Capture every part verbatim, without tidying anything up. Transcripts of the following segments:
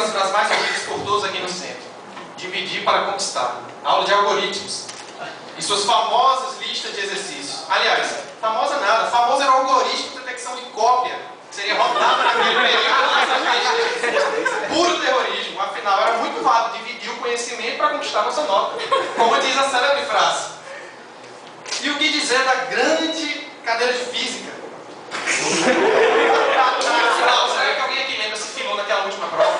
das frases mais ouvidas por todos aqui no centro. Dividir para conquistar. Aula de algoritmos. E suas famosas listas de exercícios. Aliás, famosa nada. Famoso era o algoritmo de detecção de cópia. Que seria rodado naquele período. Puro terrorismo. Afinal, era muito válido dividir o conhecimento para conquistar nossa nota. Como diz a célebre frase. E o que dizer da grande cadeira de física? Afinal, será que alguém aqui lembra se filou naquela última prova?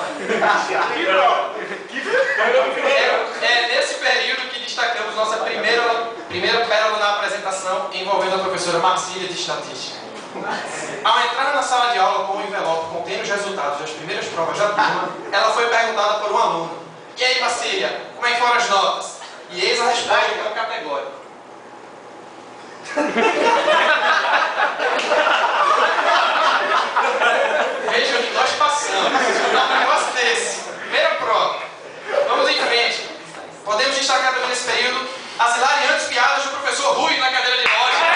É, é nesse período que destacamos nossa primeira, primeira pérola na apresentação envolvendo a professora Marcília de Estatística. Ao entrar na sala de aula com o envelope contendo os resultados das primeiras provas da turma, ela foi perguntada por um aluno: "E aí, Marcília, como é que foram as notas?" E eis a resposta que é um categórico. Veja onde nós passamos. Um negócio desse. Primeira prova. Vamos em frente. Podemos destacar também nesse período as hilariantes piadas do professor Rui na cadeira de lógica.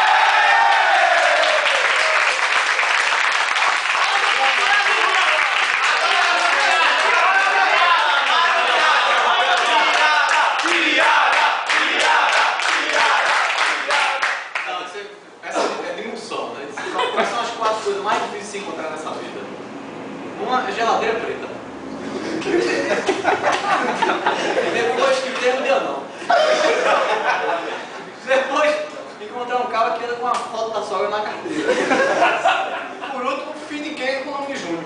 Quais são as quatro coisas mais difíceis de se encontrar nessa vida? Uma é geladeira preta. Depois que tem um dia não. Depois encontrar um cara que anda com uma foto da sogra na carteira. Por último, fim de quem com o nome de Júnior.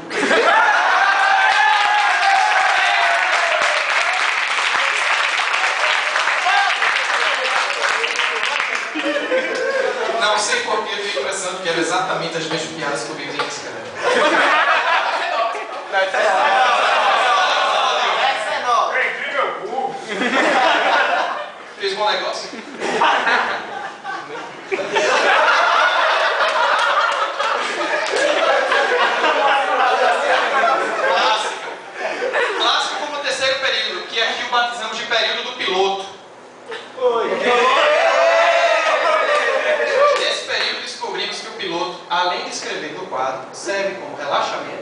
Não sei porque eu fico pensando que eram exatamente as mesmas piadas que o Big Zing escreve. Essa é nova. Prendi meu cu. Fez bom negócio. Clássico. Clássico como o terceiro período, que aqui o batizamos de período do piloto. Nesse período descobrimos que o piloto, além de escrever no quadro, serve como relaxamento,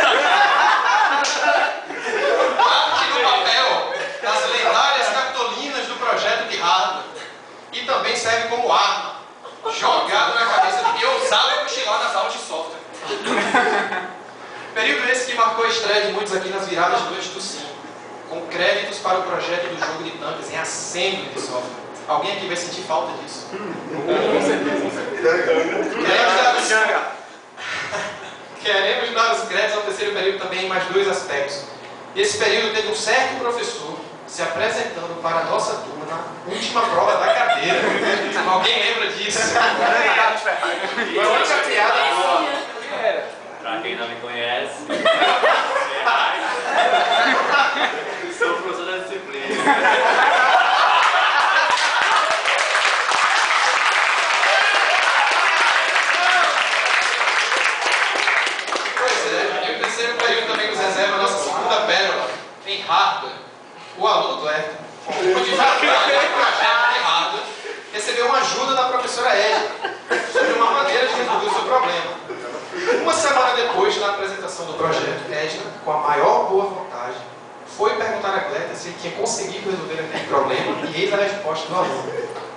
parte no papel das lendárias cartolinas do projeto de hardware e também serve como arma, jogado na cabeça de quem ousava cochilar nas aulas de software. Período esse que marcou a estreia de muitos aqui nas viradas de noite do cinco, com créditos para o projeto do jogo de tanques em assembly de software. Alguém aqui vai sentir falta disso? Com certeza, com certeza. Queremos dar os... Queremos dar os créditos ao terceiro período também em mais dois aspectos. Esse período teve um certo professor se apresentando para a nossa turma na última prova da cadeira. Alguém lembra disso? Foi a única piada boa. Pra quem não me conhece, sou o professor da disciplina. E o terceiro período também nos reserva a nossa segunda pérola, em hardware. O aluno Clerton, como divulgar o projeto de hardware, recebeu uma ajuda da professora Edna sobre uma maneira de resolver o seu problema. Uma semana depois, na apresentação do projeto, Edna, com a maior boa vontade, foi perguntar a Clerton se ele tinha conseguido resolver aquele problema e eis a resposta do aluno.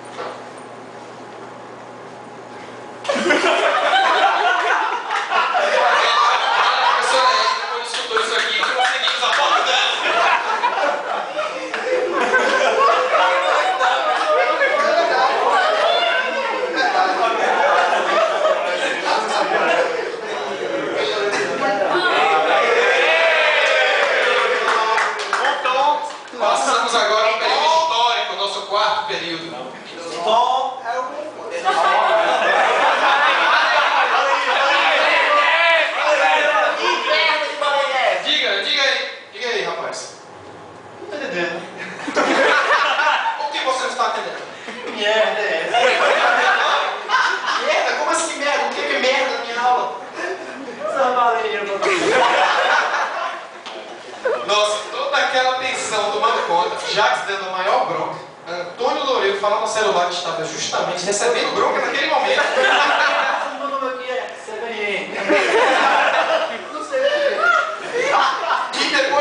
Passamos agora ao período histórico, nosso quarto período. Tom é o... Diga, diga aí, diga aí, rapaz. Não tô entendendo. O que você não está entendendo? Merda é essa? Merda? Como assim merda? O que é merda na minha aula? Essa baleia, Nossa, toda aquela tensão tomando conta, Jacques dando a maior bronca, Antônio Loureiro falando no celular que estava justamente recebendo bronca naquele momento. Meu nome aqui é C B N. Não sei o que. E depois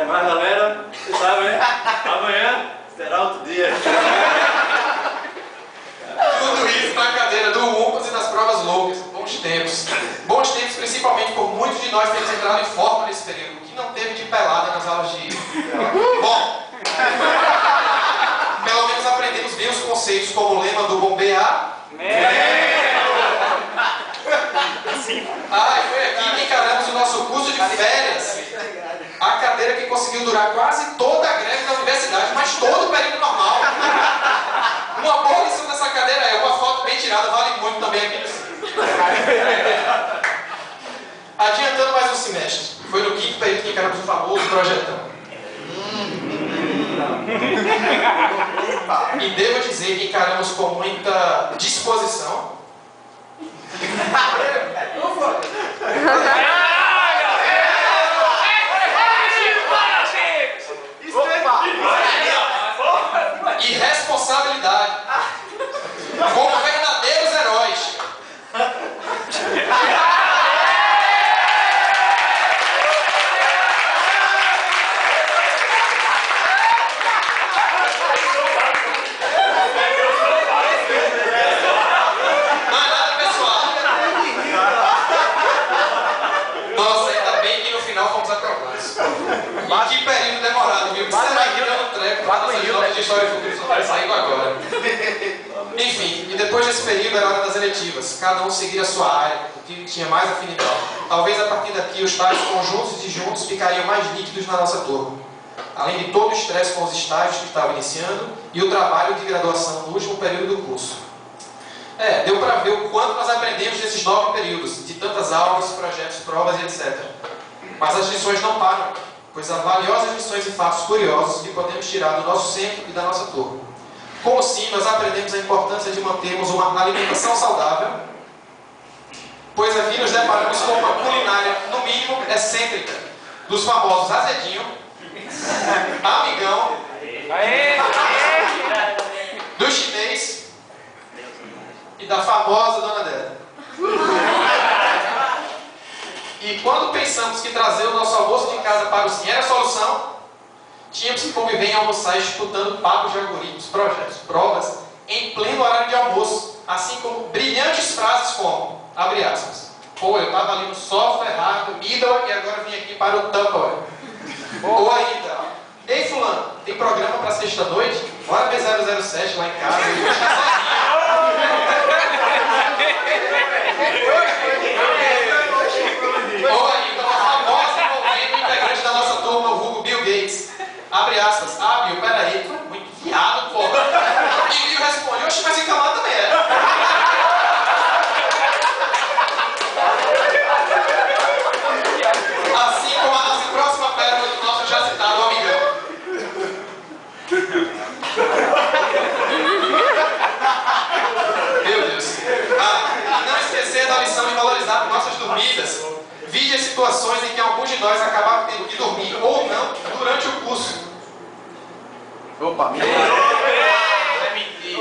Mas galera, você sabe, né? Amanhã será outro dia. Tudo isso na cadeira do UNCAS e das provas loucas. Bons tempos. Bons tempos principalmente por muitos de nós termos entrado em forma nesse período, que não teve de pelada nas aulas de... Bom, pelo menos aprendemos bem os conceitos como o lema do bombear. Ah, e foi aqui que encaramos o nosso curso de férias. A cadeira que conseguiu durar quase toda a greve da universidade, mas todo o período normal. Uma boa lição dessa cadeira é uma foto bem tirada, vale muito também aqui no cinto. Adiantando mais um semestre. Foi no quinto período que encaramos o famoso projetão. E devo dizer que encaramos com muita disposição. E responsabilidade. Como verdadeiros heróis. Não é nada pessoal. Nossa, ainda bem que no final fomos aprovados. E que período demorado, viu? Será que deu um treco para nossas notas de história futura só vai sair agora? Enfim, e depois desse período era hora das eletivas. Cada um seguir a sua área, o que tinha mais afinidade. Talvez a partir daqui os tais conjuntos e disjuntos ficariam mais nítidos na nossa turma. Além de todo o estresse com os estágios que estava iniciando e o trabalho de graduação no último período do curso. É, deu para ver o quanto nós aprendemos nesses nove períodos, de tantas aulas, projetos, provas e etcétera. Mas as lições não param, pois há valiosas lições e fatos curiosos que podemos tirar do nosso centro e da nossa turma. Como sim, nós aprendemos a importância de mantermos uma alimentação saudável, pois aqui nos deparamos com uma culinária, no mínimo, excêntrica, dos famosos azedinho, amigão, do chinês e da famosa Dona Dela. E quando pensamos que trazer o nosso almoço de casa para o sim era a solução, tínhamos que conviver em almoçar escutando papos de algoritmos, projetos, provas, em pleno horário de almoço, assim como brilhantes frases como, abre aspas, pô, eu estava ali no software errado, ídolo, e agora vim aqui para o Tupperware. Ou ainda, ei fulano, tem programa para sexta-noite? Bora ver zero zero sete lá em casa, eu vou estar sozinho. Ou ainda, uma famosa envolvendo o integrante da nossa turma, o vulgo Bill Gates. Abre aspas, ah, Bill, peraí, tu é muito viado, pô. E Bill responde, oxe, mas encalado também é. Assim como a nossa próxima pérola do nosso já citado amigão. Meu Deus. Ah, e não esquecer da lição de valorizar nossas dormidas. Vide as situações em que alguns de nós acabaram tendo que dormir, ou não, durante o curso. Opa, minha. É mentira.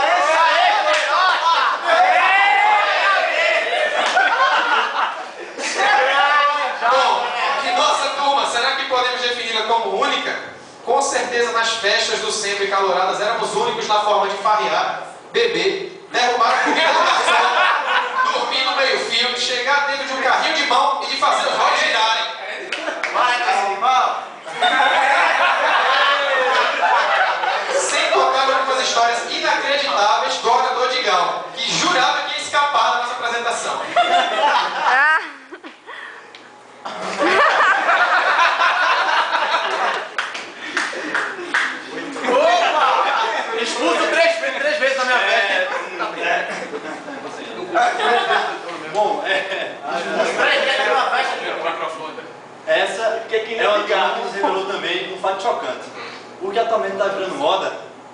Bom, e nossa turma, será que podemos defini-la como única? Com certeza nas festas do centro e caloradas éramos únicos na forma de farrear, beber, derrubar a comida do garçom, dormir no meio-fio, chegar dentro de um carrinho de mão e de fazer os olhos girarem. Vai, meu irmão. Sem contar algumas histórias inacreditáveis do orador Digão, que jurava que ia escapar da nossa apresentação. Opa! Expulso três, três vezes na minha festa. Bom, é. Três vezes na festa. Essa é uma carta que nos revelou também um fato chocante. O que atualmente está virando moda,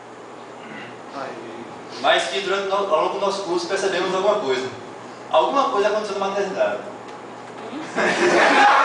mas que durante, ao longo do nosso curso percebemos alguma coisa. Alguma coisa aconteceu na maternidade.